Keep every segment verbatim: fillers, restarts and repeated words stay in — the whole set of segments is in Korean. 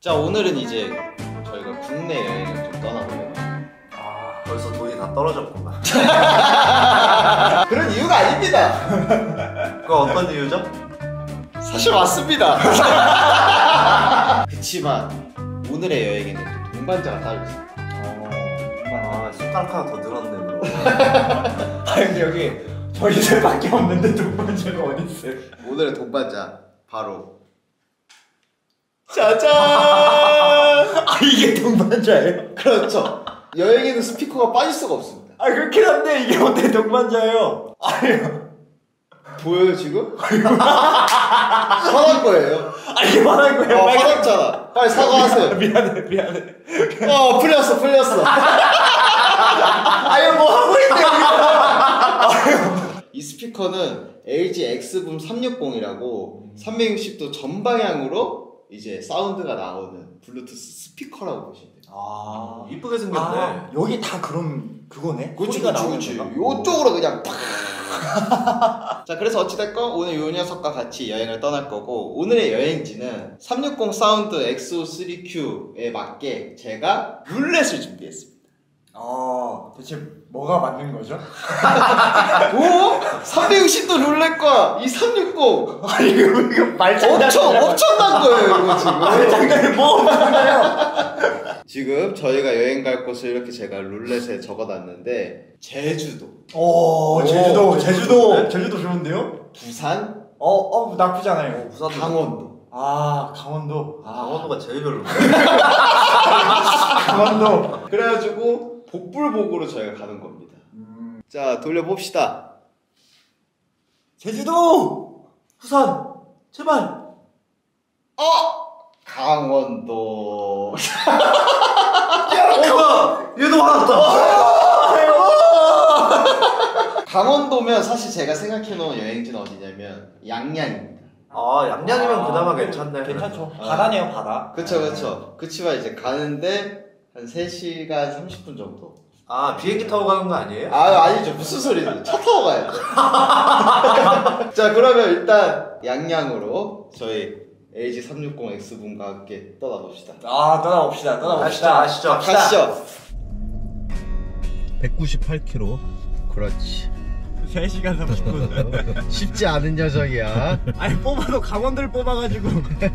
자, 오늘은 이제 저희가 국내 여행을 좀 떠나보려고. 아, 벌써 돈이 다 떨어졌구나. 그런 이유가 아닙니다. 그거 어떤 이유죠? 사실 맞습니다. 그치만 오늘의 여행에는 또 동반자가 따로 있어요. 어... 아, 숟가락 하나 더 늘었네 그럼. 아 근데 여기 저희들밖에 없는데 동반자가 어디 있어요? 오늘의 동반자 바로 짜잔! 아, 이게 동반자예요? 그렇죠. 여행에는 스피커가 빠질 수가 없습니다. 아 그렇긴 한데 이게 어떻게 동반자예요? 아니요. 보여요 지금? 화난 거예요. 아 이게 화난 거예요? 어, 화났잖아. 빨리 사과하세요. 미안해 미안해. 어, 풀렸어 풀렸어. 아유 뭐 하고 있네. 이 스피커는 엘지 엑스붐 삼백육십이라고 삼백육십 도 전방향으로 이제 사운드가 나오는 블루투스 스피커라고 보시면 돼요. 아 이쁘게 생겼네. 아, 여기 다 그럼 그거네? 그치 소리가 그치 나오는 그치. 건가? 요쪽으로 그냥 팍. 자, 그래서 어찌됐건 오늘 요 녀석과 같이 여행을 떠날 거고, 오늘의 여행지는 삼백육십 사운드 엑스오 쓰리 큐에 맞게 제가 룰렛을 준비했습니다. 어 대체 뭐가 맞는 거죠? 오? 삼백육십 도 룰렛과 이 삼백육십 아 이거 이거 말장난 엄청 엄청난 거예요 이거 지금. 말장난이 뭐 없나요? 지금 저희가 여행 갈 곳을 이렇게 제가 룰렛에 적어놨는데, 제주도, 오 제주도 오, 제주도 네? 제주도 좋은데요? 부산, 어어 나쁘지 않아요. 부산 강원도. 아 강원도. 아, 강원도가 제일 별로인데. 강원도. 그래가지고 복불복으로 저희가 가는 겁니다. 음. 자, 돌려봅시다. 제주도 부산 제발. 어! 강원도. 어, 얘도 화났다. 강원도면 사실 제가 생각해놓은 여행지는 어디냐면 양양입니다. 아, 양양이면 아, 그나마 괜찮네. 괜찮죠. 아. 바다네요 바다. 그쵸 그쵸. 그치만 이제 가는데 한 세 시간 삼십 분 정도. 아, 비행기 타고 가는 거 아니에요? 아, 아니죠. 무슨 소리는. 차 타고 가야죠. 자, 그러면 일단 양양으로 저희 엘지 삼백육십 엑스붐과 함께 떠나봅시다. 아 떠나봅시다 떠나봅시다. 아시죠, 아시죠. 가시죠. 백구십팔 킬로미터. 그렇지. 세 시간 삼십 분. 쉽지 않은 녀석이야. 아니 뽑아도 강원도를 뽑아가지고.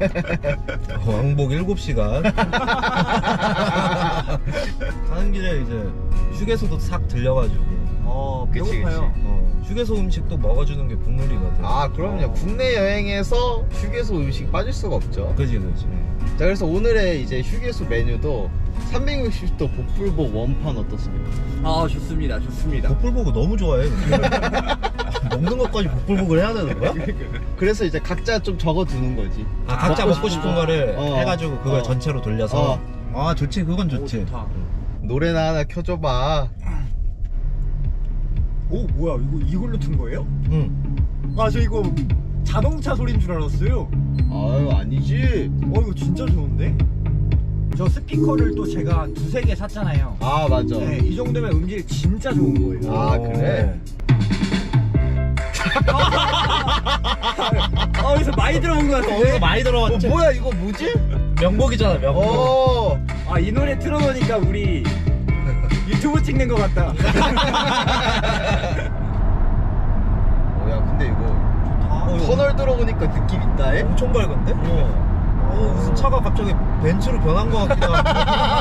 왕복 일곱 시간. 가는 길에 이제 휴게소도 싹 들려가지고. 어 그치, 배고파요. 어, 휴게소 음식도 먹어주는 게 국룰이거든. 아, 그럼요. 어. 국내 여행에서 휴게소 음식 빠질 수가 없죠. 그지 그지. 자, 그래서 오늘의 이제 휴게소 메뉴도 삼백육십 도 복불복 원판 어떻습니까? 아 좋습니다 좋습니다. 복불복을 너무 좋아해. 먹는 것까지 복불복을 해야 되는 거야? 그래서 이제 각자 좀 적어두는 거지. 아 각자 먹고 먹고 싶은 싶은 거. 거를 어. 해가지고 그걸 어. 전체로 돌려서. 어. 아 좋지, 그건 오, 좋지. 좋다. 노래나 하나 켜줘봐. 오 뭐야 이거 이걸로 튼 거예요? 응. 아 저 이거 자동차 소리인 줄 알았어요. 아유, 아니지. 어 이거 진짜 좋은데? 저 스피커를 또 제가 두세 개 샀잖아요. 아, 맞아. 네, 이 정도면 음질 진짜 좋은 거예요. 아, 그래? 어, 여기서 많이 들어본 것 같은데? 어디서 많이 들어왔지? 어, 뭐야, 이거 뭐지? 명곡이잖아, 명곡. 오. 아, 이 노래 틀어놓으니까 우리 유튜브 찍는 것 같다. 뭐야, 근데 이거 어, 이거 터널 들어오니까 느낌 있다, 해? 엄청 밝은데? 어. 어, 무슨 차가 갑자기 벤츠로 변한 것 같기도 하고.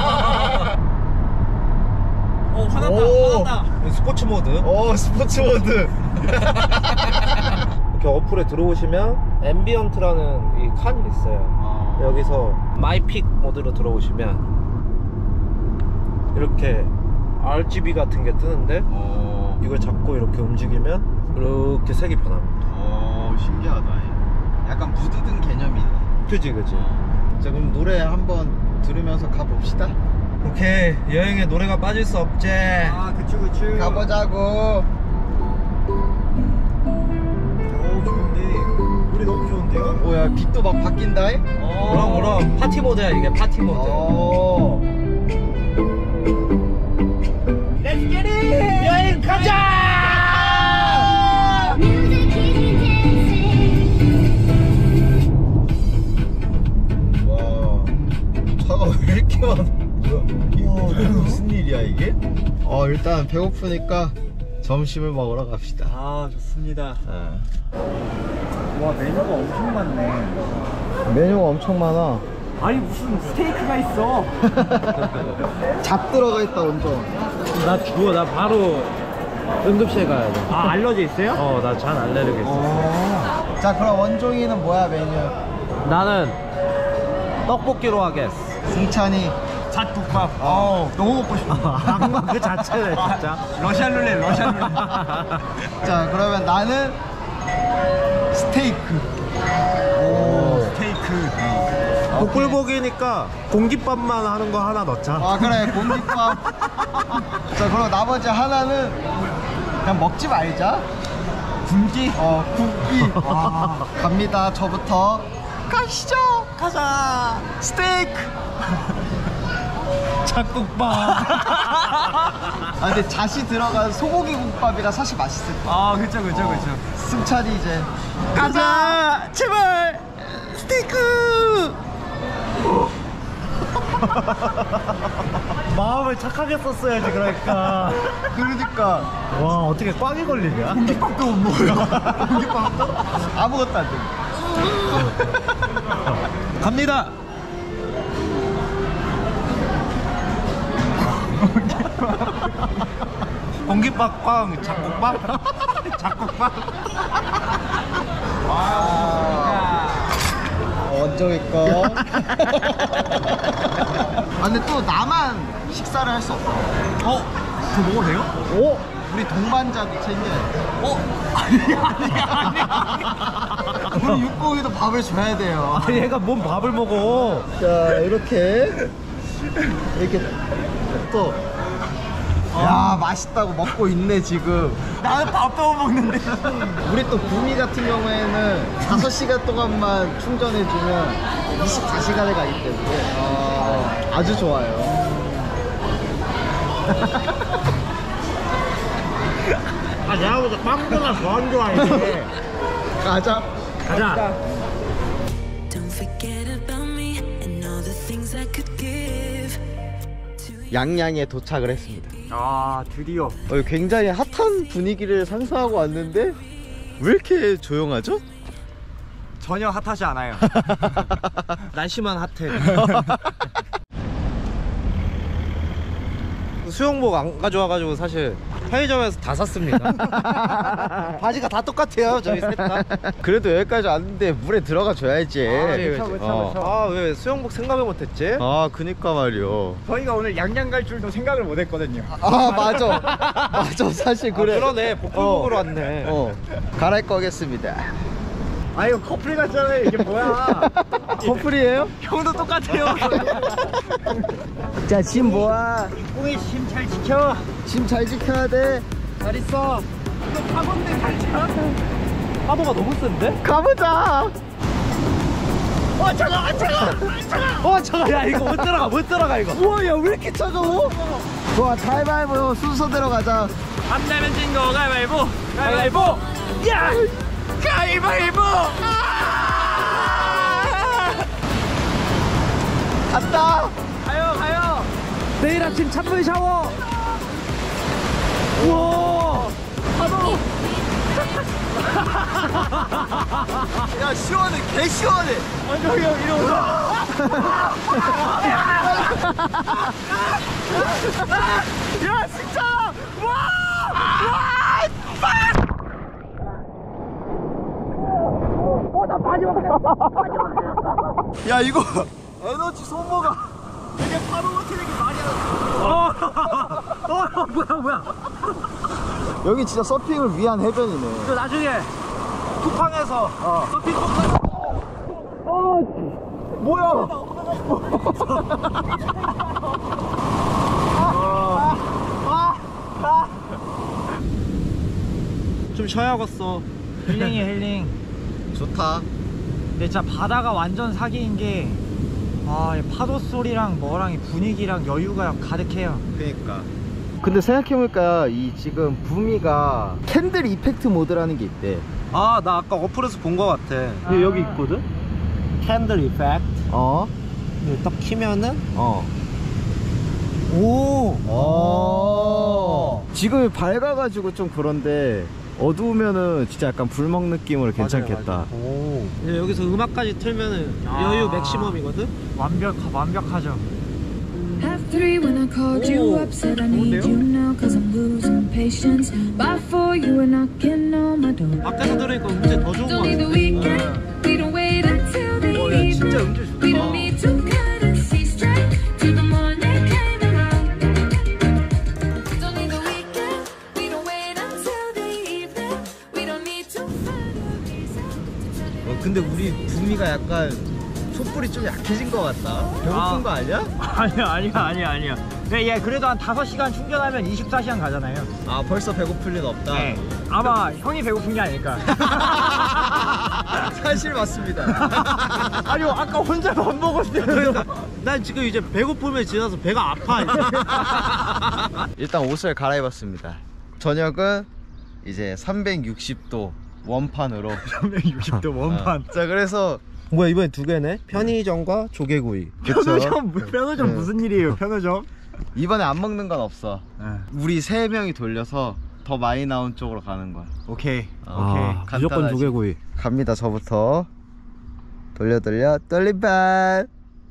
어, 화났다, 오. 화났다. 스포츠 모드. 어, 스포츠 모드. 이렇게 어플에 들어오시면 앰비언트라는 이 칸이 있어요. 여기서 마이픽 모드로 들어오시면 이렇게 알지비 같은 게 뜨는데, 어, 이걸 잡고 이렇게 움직이면 이렇게 색이 변합니다. 어, 신기하다. 약간 무드등 개념이네. 그지 그지. 자, 그럼 노래 한번 들으면서 가봅시다. 오케이, 여행에 노래가 빠질 수 없지. 아, 그쵸, 그쵸. 가보자고. 오, 좋은데. 노래 너무 좋은데요? 뭐야, 빛도 막 바뀐다. 해? 어. 그럼 그럼 파티 모드야, 이게 파티 모드. 어. Let's get it! 여행 가자! 와. 와, 이게 무슨 일이야 이게? 어 일단 배고프니까 점심을 먹으러 갑시다. 아 좋습니다. 어. 와 메뉴가 엄청 많네. 메뉴가 엄청 많아. 아니 무슨 스테이크가 있어. 잡 들어가 있다 완전. 나 죽어. 나 바로 응급실 가야 돼. 아 알러지 있어요? 어, 나 잔 알레르기 있어. 자 그럼 원종이는 뭐야 메뉴? 나는 떡볶이로 하겠어. 승찬이 잣국밥. 어 너무 먹고 싶어. 아, 그 자체네 진짜. 러시안 룰렛 러시안 룰렛. 자 그러면 나는 스테이크. 오 스테이크. 복불복이니까 공깃밥만 하는 거 하나 넣자. 아 그래 공깃밥. 자 그럼 나머지 하나는 그냥 먹지 말자. 굶기. 어 굽기. 와 갑니다. 저부터 가시죠. 가자. 스테이크. 잣국밥. 아 근데 잣이 들어간 소고기 국밥이라 사실 맛있을 거야. 아 그쵸 그쵸 어. 그쵸. 승찬이 이제 가자 제발 스테이크. 마음을 착하게 썼어야지 그러니까. 그러니까 와 어떻게 꽝이 걸리냐? 공깃밥도 못 먹어요. 공깃밥도 아무것도 안 돼. 갑니다. 공깃밥 꽝 잡곡밥 잡곡밥. 원종이 거. 아 근데 또 나만 식사를 할 수 없어. 어? 저 먹어도 돼요? 오? 우리 동반자도 챙겨야 돼. 어? 아니 아니 아니 아니. 우리 육고기도 밥을 줘야 돼요. 아니 얘가 뭔 밥을 먹어. 자 이렇게 이렇게 또. 야 맛있다고 먹고 있네 지금. 나는 밥도 못 먹는데. 우리 또 구미 같은 경우에는 다섯 시간 동안만 충전해주면 이십사 시간을 가기 때문에 어, 아주 좋아요. 아 내가 보다 빵보다 더 안 좋아해. 가자. 가자. Don't forget about me and all the things I could give to you. 양양에 도착을 했습니다. 아 드디어. 어, 굉장히 핫한 분위기를 상상하고 왔는데 왜 이렇게 조용하죠? 전혀 핫하지 않아요. 날씨만 핫해. 수영복 안 가져와가지고 사실 편의점에서 다 샀습니다. 바지가 다 똑같아요 저희 셋 다. 그래도 여기까지 왔는데 물에 들어가 줘야지. 아, 예, 그쵸, 그쵸, 어. 그쵸. 아 왜 수영복 생각을 못했지? 아 그니까 말이요. 저희가 오늘 양양 갈 줄도 생각을 못 했거든요. 아 맞아. 맞아 사실 그래. 아, 그러네 복불복으로 왔네. 어 갈아입고 오겠습니다. 아 이거 커플 같잖아요. 이게 뭐야? 커플이에요? 형도 똑같아요. 자 짐 모아. 꽁이 힘 잘 지켜. 짐 잘 지켜야 돼. 잘 있어. 이거 파본데 잘 차. 파도가 너무 센데? 가보자. 어 잠깐만 잠깐만 잠깐만. 어 잠깐 야 이거 못 들어가 못 들어가 이거. 우와 야 왜 이렇게 차가워? 좋아 가위바위보 순서대로 가자. 안 내면 진 거 가위바위보. 가위바위보. 야 가위바위보. 갔다. 가요 가요. 내일 아침 찬물 샤워. 우와. 파도. 야 시원해 개 시원해. 완전 형 이리 오자. 야 진짜. 와. 야 이거 에너지 소모가 이게 파도 호텔이 많이 나. 어 뭐야 뭐야. 여기 진짜 서핑을 위한 해변이네. 저 나중에 쿠팡에서 어. 서핑 꼭 뭐야? 좀 쉬어야겠어. 힐링이 힐링. 좋다. 근데 진짜 바다가 완전 사기인 게, 아, 이 파도 소리랑 뭐랑 이 분위기랑 여유가 가득해요. 그러니까. 근데 생각해보니까 이 지금 부미가 캔들 이펙트 모드라는 게 있대. 아 나 아까 어플에서 본 거 같아. 아. 여기 있거든. 캔들 이펙트. 어? 딱 키면은 어. 오. 아. 지금 밝아가지고 좀 그런데 어두우면은 진짜 약간 불먹 느낌으로 괜찮겠다. 맞아요, 맞아요. 오. 이제 여기서 음악까지 틀면은 아. 여유 맥시멈이거든? 완벽 완벽하죠. Half three when I called you up, said I need you now cause I'm losing patience. By four you were knocking on my door. 밖에서 들으니까 음질 더 좋은 거 Don't need the 같아. weekend, we don't wait until the 어, 야, 진짜 evening. 음질 좋다. We don't need to cut and see straight till the morning came around. Don't need the weekend, we don't wait until the evening. We don't need to find a reason to tell you. 어, 근데 우리 부미가 약간 촛불이 좀 약해진 것 같다. 배고픈 아. 거 아니야? 아니야 아니야 아니야 아니야. 네, 얘 그래도 한 다섯 시간 충전하면 이십사 시간 가잖아요. 아 벌써 배고플 일 없다. 네. 아마 형이 배고픈 게 아닐까. 사실 맞습니다. 아니 아까 혼자 밥 먹었을 때도. 난 지금 이제 배고픔에 지나서 배가 아파. 이제. 일단 옷을 갈아입었습니다. 저녁은 이제 삼백육십 도 원판으로. 삼백육십 도 원판. 자 그래서 뭐야 이번에 두 개네? 편의점과 조개구이. 편의점 편의점 네. 무슨 일이에요? 편의점? 이번에 안 먹는 건 없어. 네. 우리 세 명이 돌려서 더 많이 나온 쪽으로 가는 거야. 오케이 아, 오케이. 무조건 간단하지. 조개구이. 갑니다. 저부터 돌려 돌려 돌리반.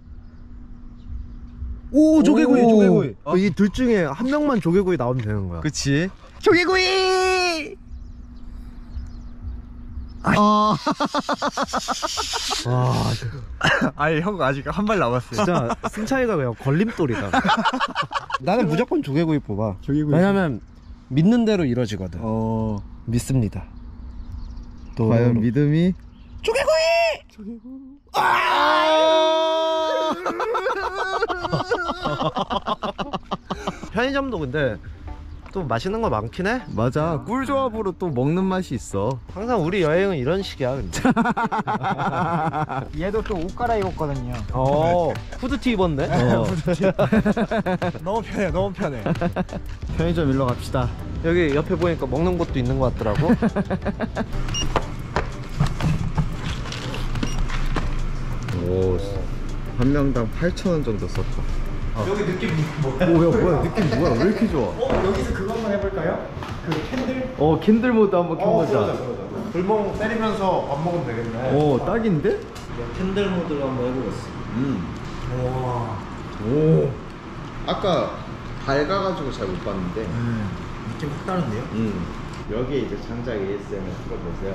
오 조개구이 오. 조개구이. 어? 이 둘 중에 한 명만 조개구이 나오면 되는 거야. 그치? 조개구이. 아, 아니 형 아직 한 발 남았어요. 진짜 승차이가 그냥 걸림돌이다. 나는 무조건 조개구이 뽑아. 조개구이. 왜냐면 믿는 대로 이루어지거든. 어. 믿습니다. 또 과연 믿음이? 편의점도 근데 또 맛있는 거 많긴 해. 맞아. 꿀조합으로 또 먹는 맛이 있어. 항상 우리 여행은 이런 식이야. 근데. 얘도 또 옷 갈아입었거든요. 어, 후드티 입었네. 어. 너무 편해 너무 편해. 편의점 일로 갑시다. 여기 옆에 보니까 먹는 곳도 있는 것 같더라고. 오, 한 명당 팔천 원 정도 썼다. 여기 느낌 뭐야? 뭐야 뭐야 느낌 뭐야 왜 이렇게 좋아? 어 여기서 그거 한번 해볼까요? 그 캔들. 어 캔들 모드 한번 켜보자. 불멍 때리면서 밥 먹으면 되겠네. 오 딱인데? 캔들 모드로 한번 해보겠어. 음. 와. 오. 아까 밝아가지고 잘 못 봤는데. 음, 느낌 확 다른데요? 음. 여기에 이제 장작 에이에스엠을 틀어보세요.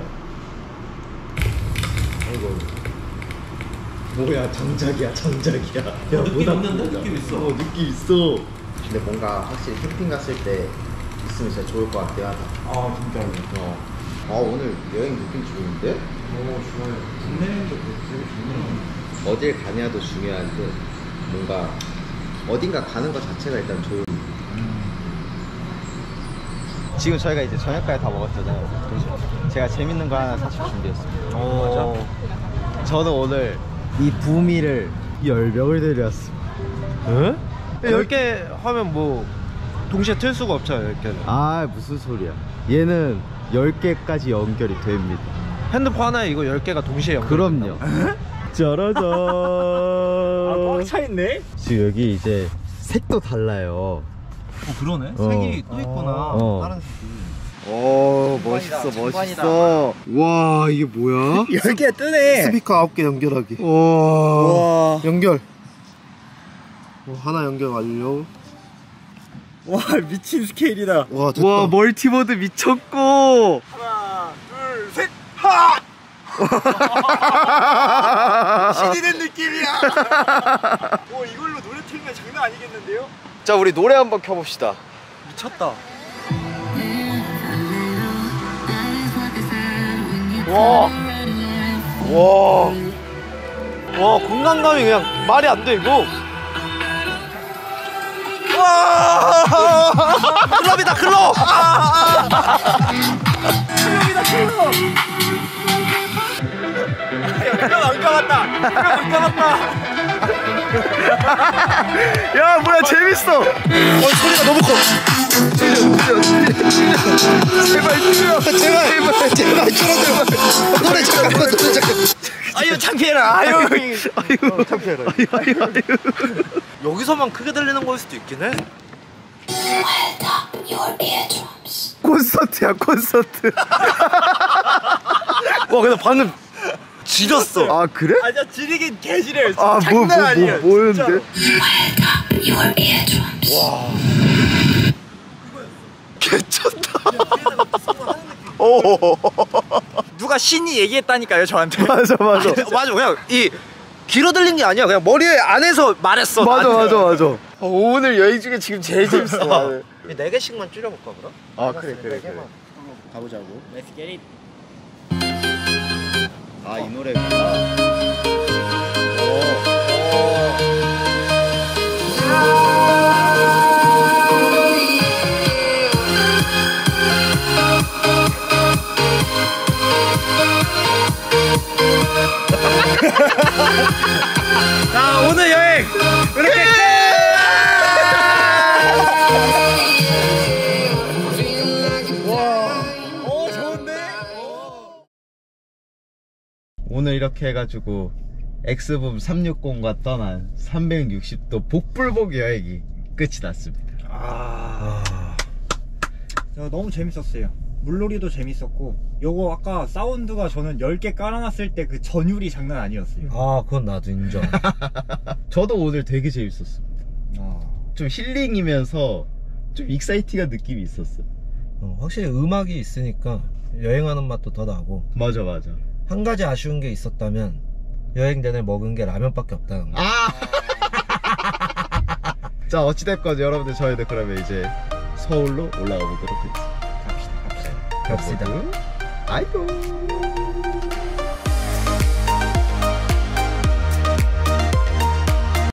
아이고. 뭐야 장작이야 장작이야. 야 느낌 뭐다, 있는데? 뭐다. 느낌 있어. 어 느낌 있어. 근데 뭔가 확실히 캠핑 갔을 때 있으면 진짜 좋을 것 같긴 하다. 아 진짜로. 어. 아 오늘 여행 느낌 좋은데? 오 좋아요. 국내여행도 되게 좋네요. 어딜 가냐도 중요한데 뭔가 어딘가 가는 것 자체가 일단 좋은. 지금 저희가 이제 저녁까지 다 먹었잖아요. 그래서 제가 재밌는 거 하나 사실 준비했습니다. 오. 저는 오늘 이 부미를 열 명을 데려왔습니다. 에? 열 개 하면 뭐 동시에 틀 수가 없잖아. 열 개는. 아 무슨 소리야. 얘는 열 개까지 연결이 됩니다. 핸드폰 하나에 이거 열 개가 동시에 연결. 그럼요. 짜라잔. 아꽉 차 있네. 지금 여기 이제 색도 달라요. 어 그러네. 어. 색이 또 있구나. 어. 다른 색이. 오 멋있어 멋있어. 와 이게 뭐야? 열 개 뜨네. 스피커 아홉 개 연결하기. 와. 연결. 어, 하나 연결 완료. 와 미친 스케일이다. 와 됐다. 와 멀티모드 미쳤고. 하나 둘 셋. 하. 신이 된 느낌이야. 오 이걸로 노래 틀면 장난 아니겠는데요? 자 우리 노래 한번 켜봅시다. 미쳤다. 와. 와. 와 공간감이 그냥 말이 안 돼 이거. 클럽이다 클럽. 클럽이다 클럽. 안 감았다. 안 감았다. 야 뭐야 재밌어. 어 소리가 너무 커. 제발 줄여. 제발 제발 제발 줄어들어. 노래 잠깐만 노래 잠깐. 아유 창피해라. 아유 아이고 창피해라. 아유 아유 아유. 여기서만 크게 들리는 거일 수도 있긴 해. 콘서트야 콘서트. 와 근데 방금 지렸어. 아 그래? 아니야 지리긴 개지래요. 아 뭐 뭐 뭐 뭐였는데? 개쩐다. 오 누가 신이 얘기했다니까요 저한테. 맞아 맞아 맞아 그냥 이 길어 들린 게 아니야. 그냥 머리 안에서 말했어. 맞아 나한테. 맞아 맞아. 어, 오늘 여행 중에 지금 제일 재밌어. 나는. 네 개씩만 줄여볼까 그럼? 아 그래 그래 그래. 가보자고. Let's get it. 아 이 노래구나. 자 오늘 여행 이렇게 오 좋은데? 오늘 이렇게 해가지고 엑스붐 삼백육십과 떠난 삼백육십 도 복불복 여행이 끝이 났습니다. 아 너무 재밌었어요. 물놀이도 재밌었고 요거 아까 사운드가 저는 열 개 깔아놨을 때 그 전율이 장난 아니었어요. 아 그건 나도 인정. 저도 오늘 되게 재밌었습니다. 아. 좀 힐링이면서 좀 익사이팅한 느낌이 있었어. 어, 확실히 음악이 있으니까 여행하는 맛도 더 나고. 맞아 맞아. 한 가지 아쉬운 게 있었다면 여행 내내 먹은 게 라면밖에 없다는 거. 아! 자 어찌됐건 여러분들 저희도 그러면 이제 서울로 올라가 보도록 하겠습니다. 갑시다 갑시다. 갑시다. 아이고.